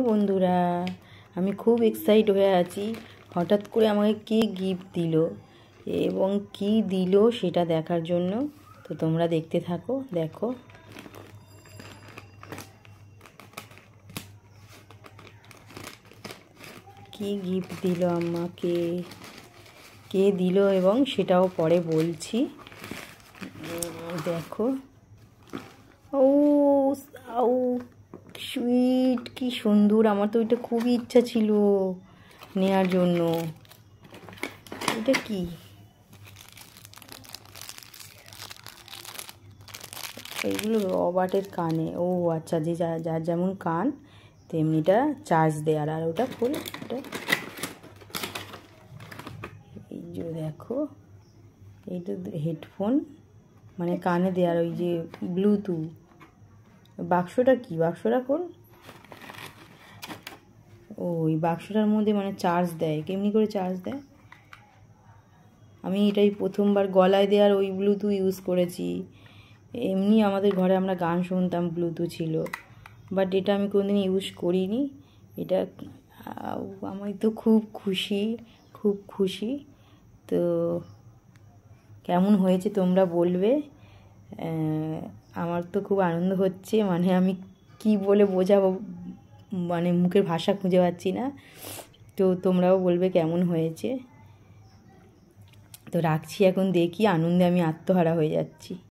বন্ধুরা, আমি খুব এক্সাইট হয়ে আছি। হঠাৎ করে আমাকে কে গিফট দিল এবং কি দিল সেটা দেখার জন্য। তো তোমরা দেখতে থাকো। দেখো কি গিফট দিল আমাকে, কে দিল এবং সেটাও পরে বলছি। দেখো, ও আউ সুইট, কি সুন্দর। আমার তো এটা খুবই ইচ্ছা ছিল নেওয়ার জন্য। এটা কি? এইগুলো রবার্টের কানে। ও আচ্ছা, যে যার যেমন কান তেমনিটা চার্জ দেওয়ার। আর ওটা ফুল, ওটা এই যে দেখো, এইটা হেডফোন, মানে কানে দেওয়ার, ওই যে ব্লুটুথ। বাক্সটা কি? বাক্সটা কোন? ও, ওই বাক্সটার মধ্যে মানে চার্জ দেয়। কেমনি করে চার্জ দেয়? আমি এটাই প্রথমবার গলায় দেওয়ার ওই ব্লুটুথ ইউজ করেছি। এমনি আমাদের ঘরে আমরা গান শুনতাম, ব্লুটুথ ছিল, বাট এটা আমি কোনোদিন ইউজ করিনি। এটা আমি তো খুব খুশি, খুব খুশি। তো কেমন হয়েছে তোমরা বলবে। আমার তো খুব আনন্দ হচ্ছে, মানে আমি কি বলে বোঝাবো, মানে মুখের ভাষা খুঁজে পাচ্ছি না। তো তোমরাও বলবে কেমন হয়েছে। তো রাখছি এখন, দেখি, আনন্দে আমি আত্মহারা হয়ে যাচ্ছি।